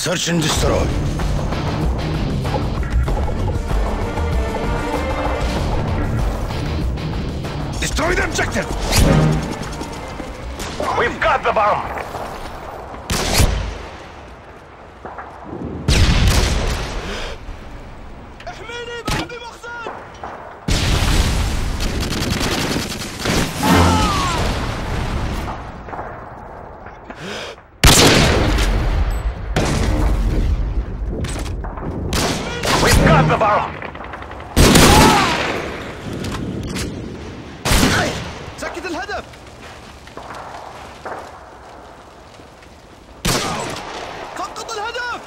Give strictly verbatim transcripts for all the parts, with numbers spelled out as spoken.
Search and destroy. Destroy the objective! We've got the bomb! We've got the bomb! سكت الهدف! سقط الهدف!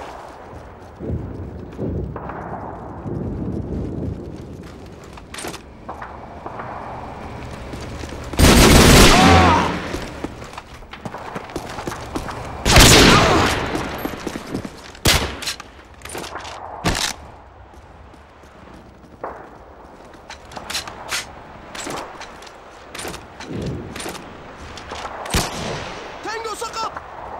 تانجو سقط!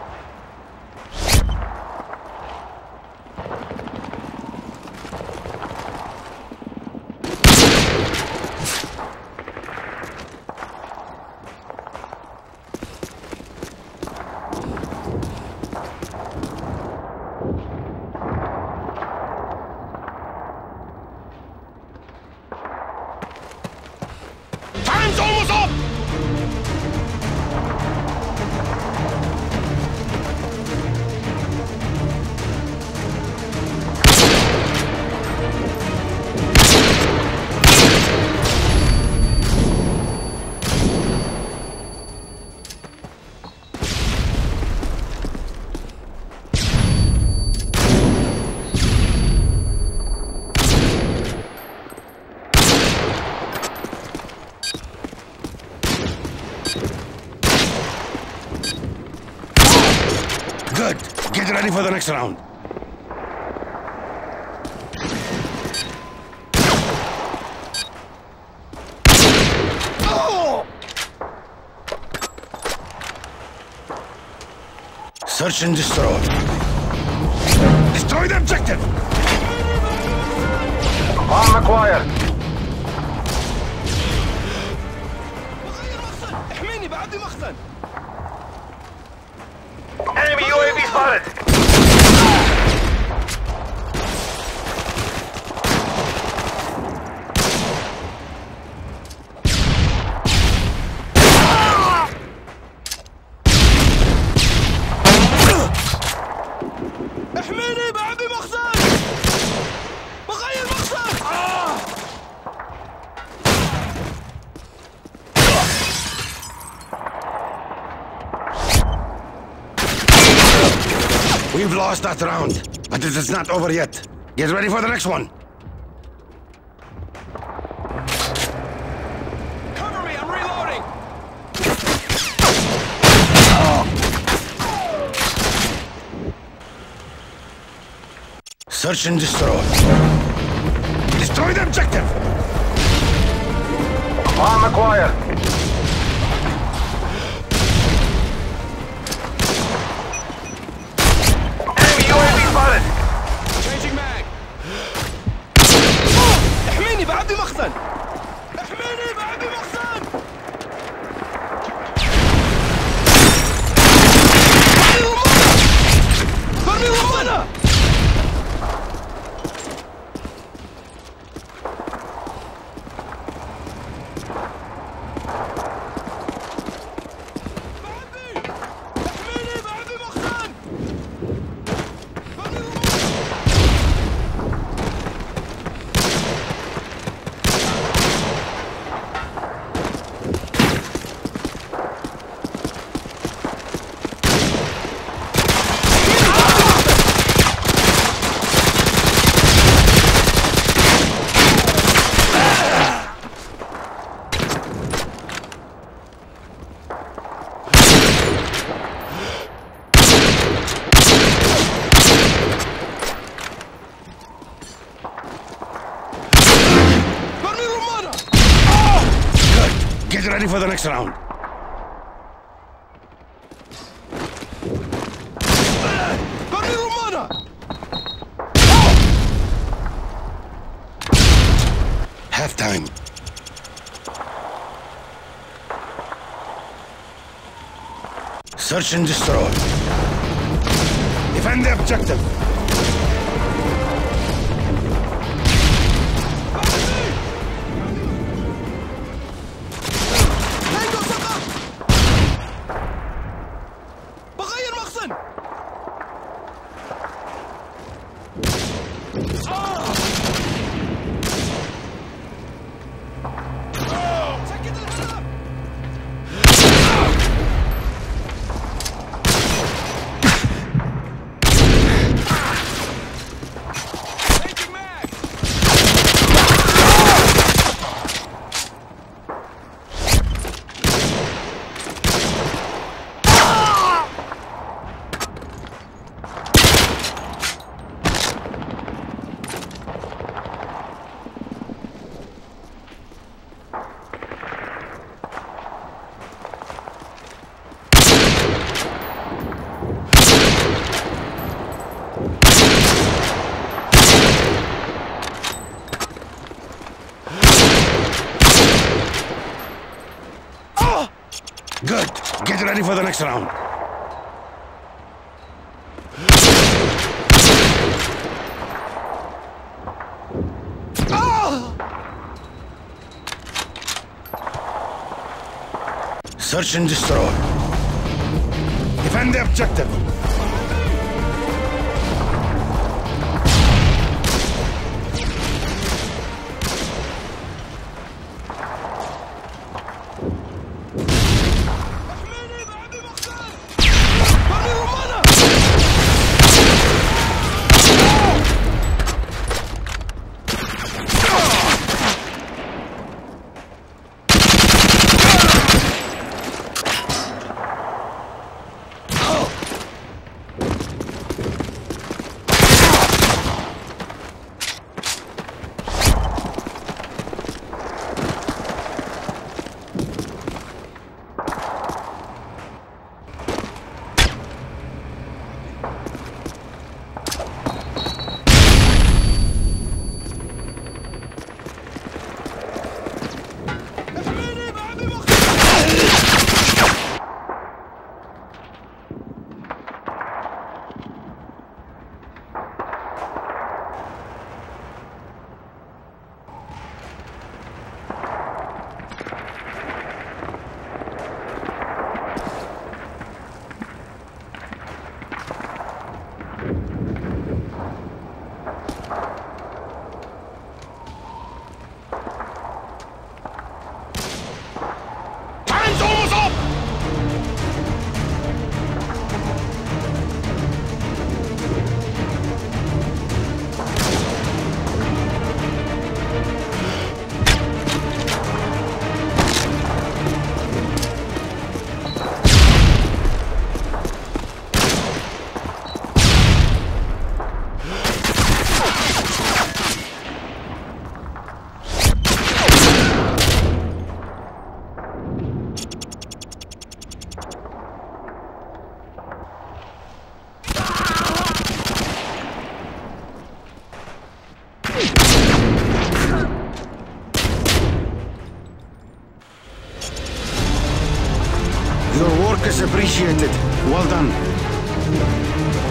Time's almost up! Good. Get ready for the next round. Oh! Search and destroy. Destroy the objective! Bomb acquired! احميني بعدي مخزن! Enemy U A V spotted! احميني بعدي مخزن! بغير مخزن! آه! We've lost that round, but it is not over yet. Get ready for the next one. Cover me, I'm reloading! Search and destroy. Destroy the objective! Bomb acquired! U A V spotted! Changing mag! احميني بعدي مخزن! احميني بعدي مخزن! برمي رمانة! Get ready for the next round. Got me time. Search and destroy. Defend the objective. Tango سقط. بغير مخزن. سكت الهدف. Changing mag. Good. Get ready for the next round. Search and destroy. Defend the objective. احميني بعبي مخزن. برمي رمانة. احميني بعبي مخزن. Time's almost up! Your work is appreciated. Well done.